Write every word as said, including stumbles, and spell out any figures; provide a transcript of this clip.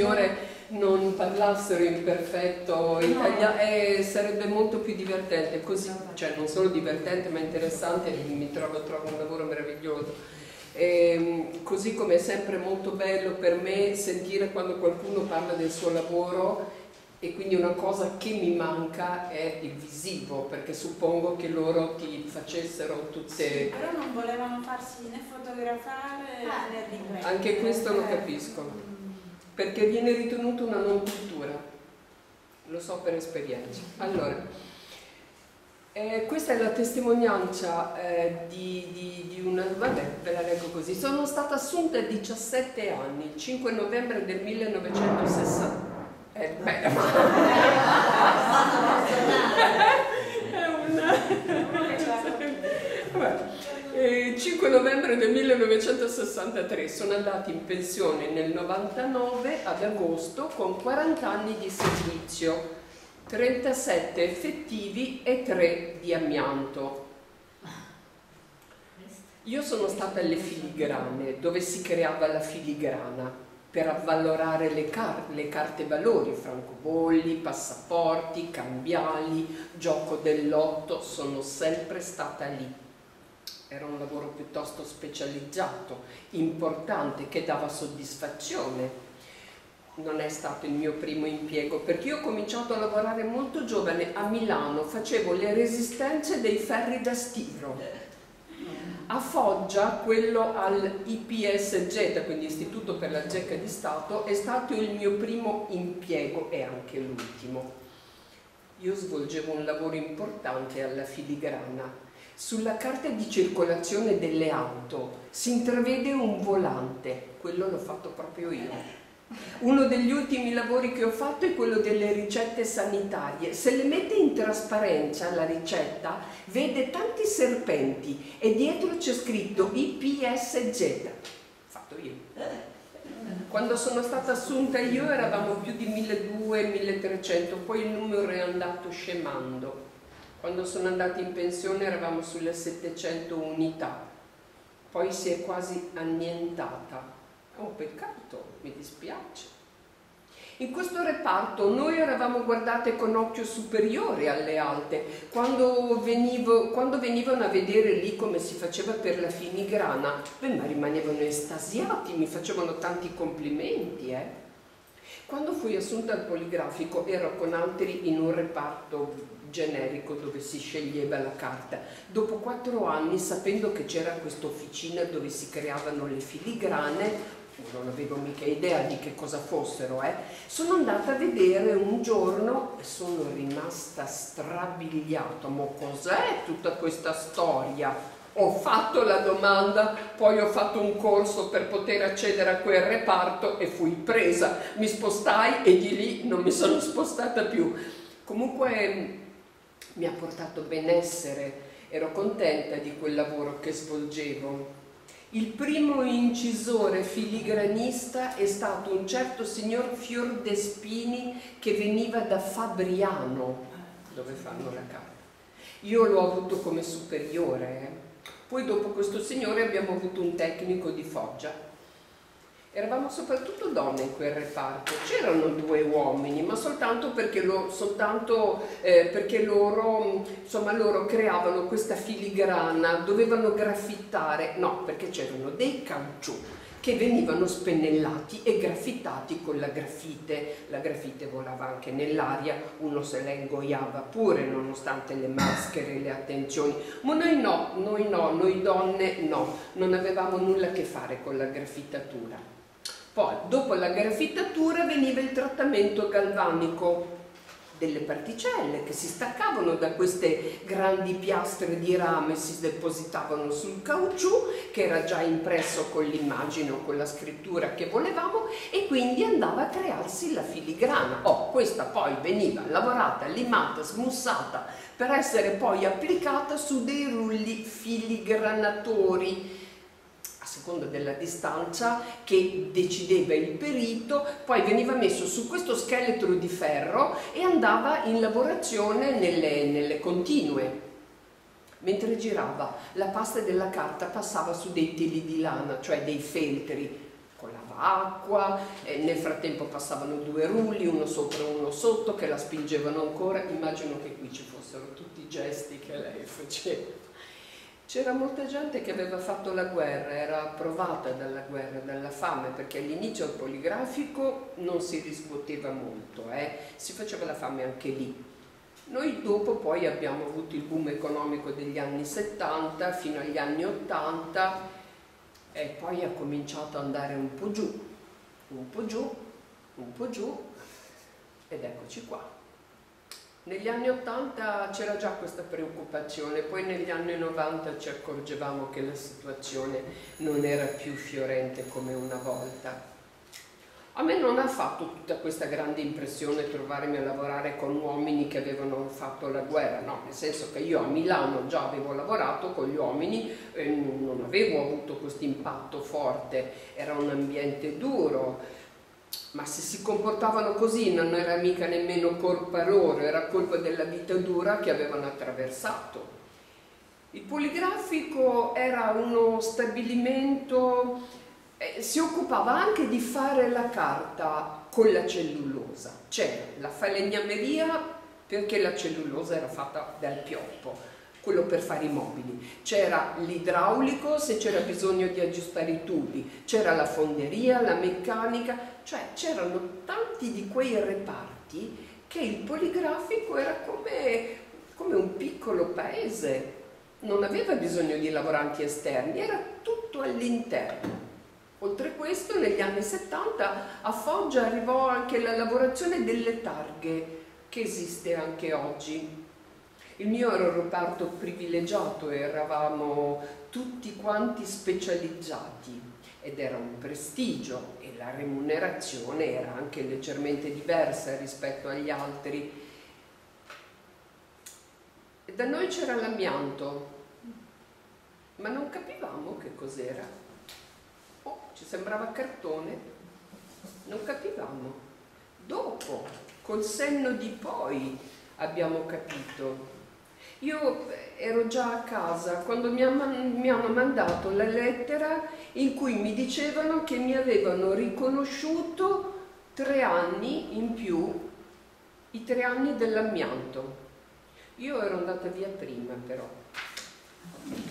signore non parlassero in perfetto italiano, eh, sarebbe molto più divertente, così, cioè non solo divertente ma interessante, mi trovo, trovo un lavoro meraviglioso. E, così come è sempre molto bello per me sentire quando qualcuno parla del suo lavoro, e quindi una cosa che mi manca è il visivo, perché suppongo che loro ti facessero tutte... Sì, però non volevano farsi né fotografare ah, né riprendere. Anche questo lo capisco. Perché viene ritenuto una non cultura, lo so per esperienza. Allora, eh, questa è la testimonianza eh, di, di, di una... vabbè, ve la leggo così. Sono stata assunta a diciassette anni, il cinque novembre del millenovecentosessanta. Eh, beh, è una... vabbè. Eh, cinque novembre del millenovecentosessantatré, sono andati in pensione nel novantanove ad agosto con quaranta anni di servizio, trentasette effettivi e tre di amianto. Io sono stata alle filigrane, dove si creava la filigrana per avvalorare le, car le carte valori, francobolli, passaporti, cambiali, gioco del lotto, sono sempre stata lì. Era un lavoro piuttosto specializzato, importante, che dava soddisfazione. Non è stato il mio primo impiego, perché io ho cominciato a lavorare molto giovane a Milano, facevo le resistenze dei ferri da stiro. A Foggia, quello al I P S G, quindi Istituto per la Ricerca di Stato, è stato il mio primo impiego e anche l'ultimo. Io svolgevo un lavoro importante alla filigrana. Sulla carta di circolazione delle auto si intravede un volante, quello l'ho fatto proprio io. Uno degli ultimi lavori che ho fatto è quello delle ricette sanitarie. Se le mette in trasparenza la ricetta, vede tanti serpenti e dietro c'è scritto I P S G. Fatto io. Quando sono stata assunta io eravamo più di milleduecento milletrecento, poi il numero è andato scemando. Quando sono andati in pensione eravamo sulle settecento unità, poi si è quasi annientata. Oh, peccato, mi dispiace. In questo reparto noi eravamo guardate con occhio superiore alle alte. Quando, venivo, quando venivano a vedere lì come si faceva per la filigrana, beh, ma rimanevano estasiati, mi facevano tanti complimenti, eh. Quando fui assunta al poligrafico ero con altri in un reparto generico dove si sceglieva la carta. Dopo quattro anni, sapendo che c'era questa officina dove si creavano le filigrane, non avevo mica idea di che cosa fossero, eh, sono andata a vedere un giorno e sono rimasta strabiliata. Ma cos'è tutta questa storia? Ho fatto la domanda, poi ho fatto un corso per poter accedere a quel reparto e fui presa. Mi spostai e di lì non mi sono spostata più. Comunque mi ha portato benessere, ero contenta di quel lavoro che svolgevo. Il primo incisore filigranista è stato un certo signor Fiordespini che veniva da Fabriano, dove fanno la carta. Io l'ho avuto come superiore, eh. Poi dopo questo signore abbiamo avuto un tecnico di Foggia. Eravamo soprattutto donne in quel reparto, c'erano due uomini, ma soltanto perché, lo, soltanto, eh, perché loro, insomma, loro creavano questa filigrana, dovevano graffittare, no, perché c'erano dei caucciù che venivano spennellati e graffittati con la grafite. La grafite volava anche nell'aria, uno se la ingoiava pure nonostante le maschere e le attenzioni, ma noi no, noi no, noi donne no, non avevamo nulla a che fare con la graffittatura. Poi, dopo la graffittatura, veniva il trattamento galvanico delle particelle che si staccavano da queste grandi piastre di rame, si depositavano sul caucciù che era già impresso con l'immagine o con la scrittura che volevamo, e quindi andava a crearsi la filigrana. Oh, questa poi veniva lavorata, limata, smussata per essere poi applicata su dei rulli filigranatori a seconda della distanza che decideva il perito. Poi veniva messo su questo scheletro di ferro e andava in lavorazione nelle, nelle continue. Mentre girava, la pasta della carta passava su dei teli di lana, cioè dei feltri, con la acqua, e nel frattempo passavano due rulli, uno sopra e uno sotto, che la spingevano ancora. Immagino che qui ci fossero tutti i gesti che lei faceva. C'era molta gente che aveva fatto la guerra, era provata dalla guerra, dalla fame, perché all'inizio il poligrafico non si riscuoteva molto, eh? Si faceva la fame anche lì. Noi dopo poi abbiamo avuto il boom economico degli anni settanta fino agli anni ottanta e poi ha cominciato ad andare un po' giù, un po' giù, un po' giù ed eccoci qua. Negli anni ottanta c'era già questa preoccupazione, poi negli anni novanta ci accorgevamo che la situazione non era più fiorente come una volta. A me non ha fatto tutta questa grande impressione trovarmi a lavorare con uomini che avevano fatto la guerra, no, nel senso che io a Milano già avevo lavorato con gli uomini e non avevo avuto questo impatto forte, era un ambiente duro. Ma se si comportavano così non era mica nemmeno colpa loro, era colpa della vita dura che avevano attraversato. Il poligrafico era uno stabilimento, eh, si occupava anche di fare la carta con la cellulosa. C'era la falegnameria perché la cellulosa era fatta dal pioppo, quello per fare i mobili, c'era l'idraulico se c'era bisogno di aggiustare i tubi, c'era la fonderia, la meccanica, cioè c'erano tanti di quei reparti che il poligrafico era come, come un piccolo paese, non aveva bisogno di lavoranti esterni, era tutto all'interno. Oltre a questo negli anni settanta a Foggia arrivò anche la lavorazione delle targhe che esiste anche oggi. Il mio era un reparto privilegiato, eravamo tutti quanti specializzati ed era un prestigio e la remunerazione era anche leggermente diversa rispetto agli altri. E da noi c'era l'amianto, ma non capivamo che cos'era. Oh, ci sembrava cartone, non capivamo. Dopo, col senno di poi, abbiamo capito. Io ero già a casa quando mi, mi hanno mandato la lettera in cui mi dicevano che mi avevano riconosciuto tre anni in più, i tre anni dell'amianto. Io ero andata via prima però.